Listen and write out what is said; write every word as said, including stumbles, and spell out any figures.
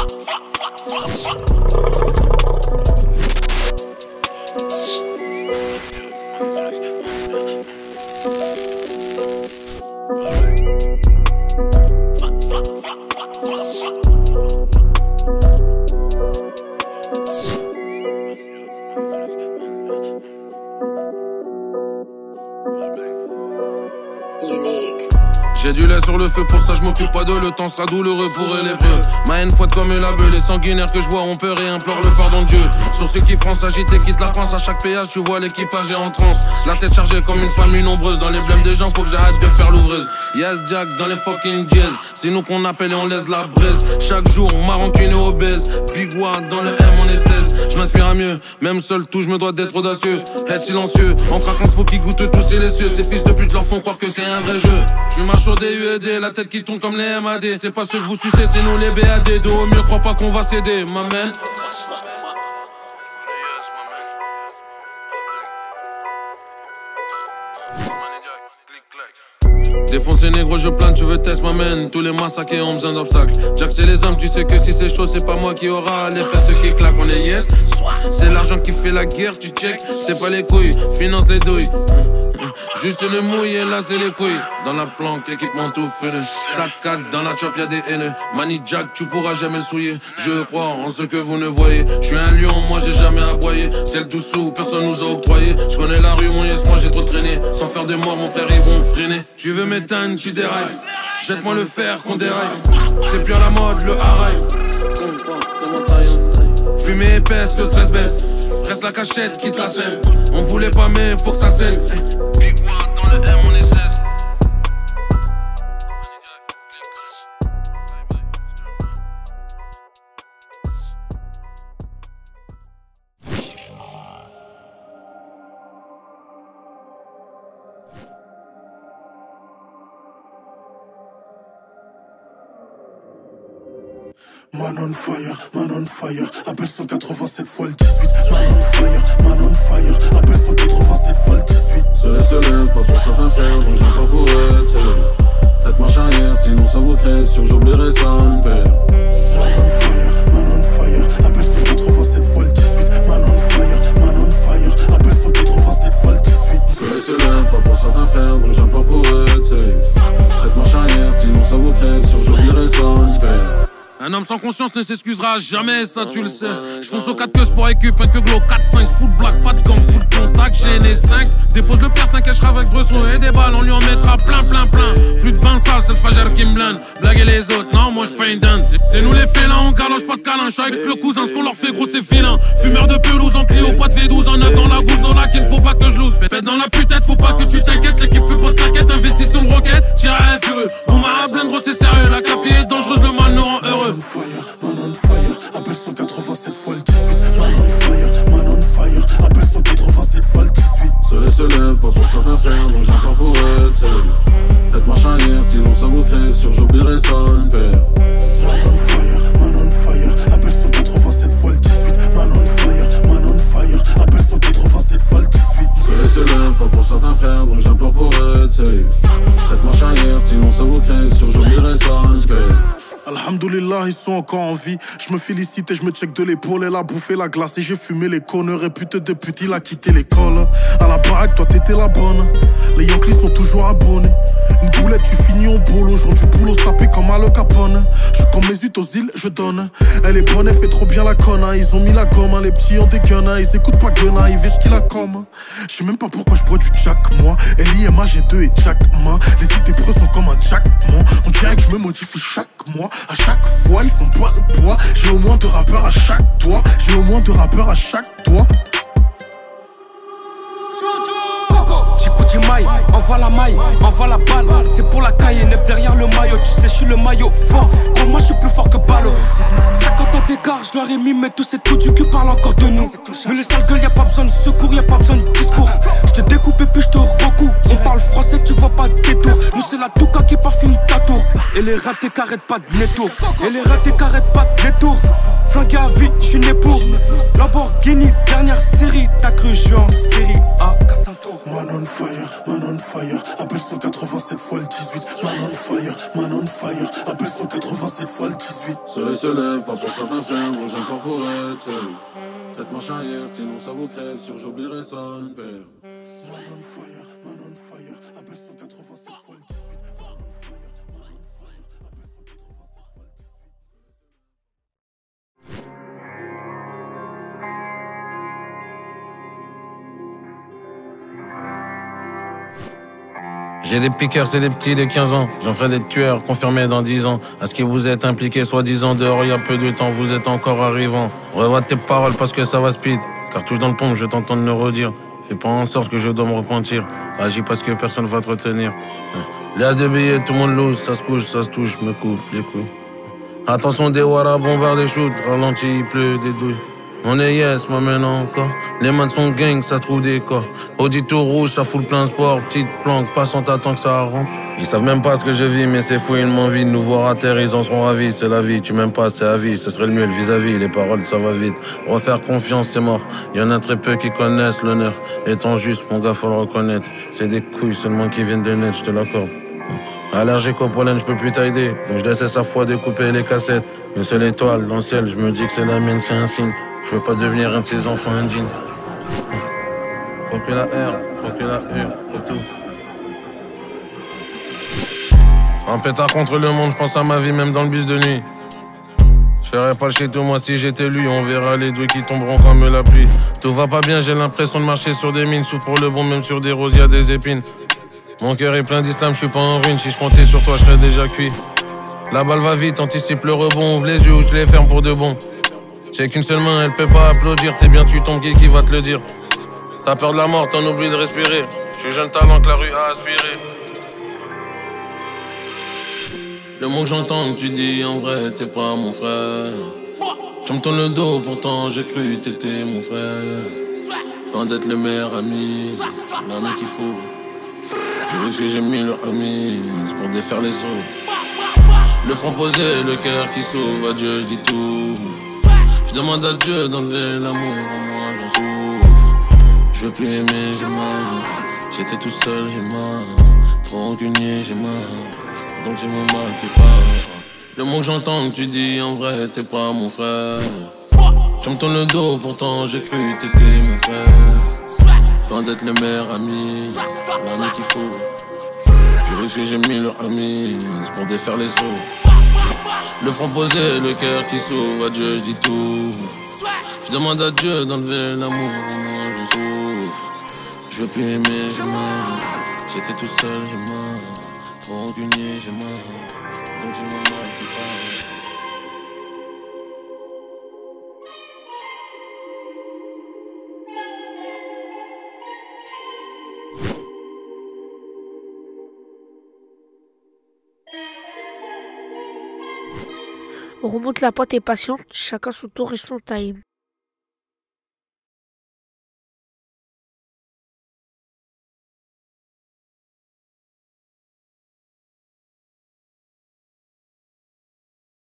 J'ai du lait sur le feu, pour ça je m'occupe pas de le temps sera douloureux pour eux les bleus. Ma haine fouette comme la beuh, les sanguinaires que je vois ont peur et implorent le pardon de Dieu. Sur ceux qui France agité quittent la France, à chaque péage tu vois l'équipage est en transe. La tête chargée comme une famille nombreuse, dans les blèmes des gens faut que j'arrête de faire l'ouvreuse. Yes Jack dans les fucking jazz, c'est nous qu'on appelle et on laisse la braise. Chaque jour ma rancune est obèse, Big One dans le M on est seize. Je m'inspire à mieux, même seul tout je me dois d'être audacieux. Être silencieux, en craquant faut qu'ils goûtent tous et les cieux. Ces fils de pute leur font croire que c'est un vrai jeu. Tu marches au D U E D, la tête qui tourne comme les M A D. C'est pas ceux que vous sucez, c'est nous les B A D. De au mieux, crois pas qu'on va céder, m'amène. Défoncé négro, je plane, tu veux test, m'amène. Tous les massacres ont besoin d'obstacles. Jack c'est les hommes, tu sais que si c'est chaud, c'est pas moi qui aura les fesses qui claquent, on est yes. C'est l'argent qui fait la guerre, tu check. C'est pas les couilles, finance les douilles. Juste le mouille et là c'est les couilles. Dans la planque, équipement tout fenu. quatre quatre dans la chop y'a des haineux. Mani Jack, tu pourras jamais le souiller. Je crois en ce que vous ne voyez. Je suis un lion, moi j'ai jamais aboyé. C'est le tout sous, personne nous a octroyé. Je connais la rue, mon yes, moi j'ai trop traîné. Sans faire de moi, mon frère ils vont freiner. Tu veux m'éteindre, tu dérailles. Jette-moi le fer qu'on déraille. C'est plus à la mode, le haraï. Fumée épaisse, le stress baisse. Reste la cachette, quitte la scène. On voulait pas mais faut que ça scène. Big One dans le M on est seize. Man on fire, man on fire, appelle cent quatre-vingt-sept fois le dix-huit. Man on fire, man on fire, appelle cent quatre-vingt-sept fois le dix-huit. Se laisse lève, pas pour certains frères, donc j'aime pas pour être célèbre. Faites marche arrière, sinon ça vous crève, sûr j'oublierai ça, mon père. Man on fire, man on fire, appelle cent quatre-vingt-sept fois le dix-huit. Man on fire, man on fire, appelle cent quatre-vingt-sept fois le dix-huit. Se laisse lève, pas pour certains frères, donc j'aime pas pour être célèbre. Faites marche arrière, sinon ça vous crève, sûr j'oublierai ça, mon père. Un homme sans conscience ne s'excusera jamais, ça tu le sais. J'fonce au quatre queues pour récup, un que glow quatre cinq. Full black, pas de gants, full contact, j'ai né cinq. Dépose le père, t'inquiète, avec Bresson et des balles, on lui en mettra plein, plein, plein. Plus de bain sale, c'est le fagère qui me blinde. Blaguer les autres, non, moi j'paye une dinde. C'est nous les félins, on galoche pas de câlin. J'suis avec le cousin, ce qu'on leur fait gros c'est filin. Fumeur de pelouse en Clio, pas de V douze en neuf dans la gousse, dans la qu'il faut pas que je lose. Pète dans la putette, faut pas que tu t'inquiètes. L'équipe fait pas de t'inquiète, investis sur le roquette. Tire à fureux, on m'a blinde gros c'est sérieux. La capille est dangereuse, le mal nous rend heureux. Man on fire, man on fire, appelle cent quatre-vingt-sept fois le dix-huit. Man on fire, man on fire, appelle cent quatre-vingt-sept fois le dix-huit. Se laisse lève, pas pour certains frères, donc j'aime pas pour être célèbre. Faites marche arrière, sinon ça vous crève, sûr j'oublierai ça, mon père. Man on fire, man on fire, appelle cent quatre-vingt-sept fois le dix-huit. Man on fire, man on fire, appelle cent quatre-vingt-sept fois le dix-huit. Se laisse lève, pas pour certains frères, donc j'aime pas pour être célèbre. Faites marche arrière, sinon ça vous crève, sûr j'oublierai ça, mon père. Alhamdoulilah, ils sont encore en vie. Je me félicite et je me check de l'épaule. Elle a bouffé la glace et j'ai fumé les cônes. Réputé de pute, il a quitté l'école. À la baraque, toi t'étais la bonne. Les Yankees sont toujours abonnés. Une boulette, tu finis au boulot. Jour du boulot, sapé comme à le Capone. Je comme mes ut aux îles, je donne. Elle est bonne, elle fait trop bien la conne. Ils ont mis la gomme, les petits ont des guns. Ils écoutent pas Gunna, ils visent qu'il a comme. Je sais même pas pourquoi je bois du Jack, moi. L I M A, G deux et Jack Ma. Les idées preux sont comme un Jack, moi. On dirait que je me modifie chaque mois. À chaque fois, ils font pas le poids. J'ai au moins deux rappeurs à chaque doigt. J'ai au moins deux rappeurs à chaque doigt. Maille, envoie la maille, envoie la balle. C'est pour la caille, neuf derrière le maillot. Tu sais, je suis le maillot fort. Pour moi, je suis plus fort que Ballot. cinquante ans d'écart, je leur ai mis, mais tous ces trous du cul parlent encore de nous. Mais le sale gueule, y'a pas besoin de secours, y'a pas besoin de discours. Je te découpe et puis je te recoupe. On parle français, tu vois pas de détour. Nous, c'est la touka qui parfume ta tour. Et les ratés qu'arrêtent pas de nettour. Et les ratés qu'arrêtent pas de nettour. Flingué à vie, je suis né pour Lamborghini, dernière série. T'as cru, je suis en série A. Man on fire, man on fire, appelle cent quatre-vingt-sept fois le dix-huit. Man on fire, man on fire, appelle cent quatre-vingt-sept fois le dix-huit. Soleil se lève, pas pour certains frères, gros j'aime pas pour être seul. Faites marche arrière, sinon ça vous crève, sur j'oublierai son père. Man on fire, man on fire, appelle cent quatre-vingt-sept fois le dix-huit. Man on fire, man on fire, appelle cent quatre-vingt-sept fois le dix-huit. J'ai des piqueurs, c'est des petits de quinze ans. J'en ferai des tueurs, confirmés dans dix ans. À ce que vous êtes impliqués, soi-disant dehors, y a peu de temps, vous êtes encore arrivant. Revois tes paroles parce que ça va speed. Cartouche dans le pompe, je t'entends le redire. Fais pas en sorte que je dois me repentir. Agis parce que personne va te retenir. L'as de billets, tout le monde loose. Ça se couche, ça se touche, me coupe les couilles. Attention des waras, bombarde des shoots. Ralenti, il pleut des douilles. On est yes, moi maintenant encore. Les mains sont gang, ça trouve des corps. Audi tout rouge, ça fout le plein sport. Petite planque, passant attend que ça rentre. Ils savent même pas ce que je vis, mais c'est fou, ils m'envient de nous voir à terre, ils en seront ravis. C'est la vie, tu m'aimes pas, c'est la vie. Ce serait le mieux, le vis-à-vis, les paroles, ça va vite. Refaire confiance, c'est mort. Y en a très peu qui connaissent l'honneur. Étant juste, mon gars, faut le reconnaître. C'est des couilles seulement qui viennent de net, je te l'accorde. Allergique au pollen, je peux plus t'aider. Donc je laisse sa foi découper les cassettes. Une seule étoile dans le ciel, je me dis que c'est la mienne, c'est un signe. Je veux pas devenir un de ces enfants indignes. Faut que la R, faut que la U, faut tout. En pétard contre le monde, je pense à ma vie même dans le bus de nuit. Je ferais pas le chez tout moi si j'étais lui. On verra les doigts qui tomberont comme la pluie. Tout va pas bien, j'ai l'impression de marcher sur des mines. Souffre pour le bon, même sur des roses, y a des épines. Mon cœur est plein d'islam, je suis pas en ruine. Si je comptais sur toi, je serais déjà cuit. La balle va vite, anticipe le rebond. Ouvre les yeux ou je les ferme pour de bon. C'est qu'une seule main, elle peut pas applaudir. T'es bien, tu tombes, qui qui va te le dire? T'as peur de la mort, t'en oublies de respirer. Je suis jeune talent que la rue a aspiré. Le mot que j'entends, tu dis en vrai, t'es pas mon frère. Je me tourne le dos, pourtant j'ai cru que t'étais mon frère. Loin d'être le meilleur ami, l'ami qu'il faut. Je veux que j'ai mis leur ami, c'est pour défaire les os. Le front posé, le cœur qui s'ouvre, adieu, je dis tout. Je demande à Dieu d'enlever l'amour, en moi j'en souffre. Je veux plus aimer, j'ai mal. J'étais tout seul, j'ai mal. Trop rancunier, j'ai mal. Donc c'est mon mal qui parle. Le mot que j'entends, tu dis en vrai, t'es pas mon frère. Je me tourne le dos, pourtant j'ai cru que t'étais mon frère. Loin d'être le meilleur ami, l'ami qu'il faut. Je veux que j'ai mis leur ami, c'est pour défaire les os. Le front posé, le cœur qui s'ouvre, adieu, je dis tout. Je demande à Dieu d'enlever l'amour, moi j'en souffre. Je veux plus aimer, j'ai mal. J'étais tout seul, j'ai mal. Trop rancunier, j'ai mal. Donc c'est mon mal qui parle. On remonte la pente et patiente, chacun son tour et son time.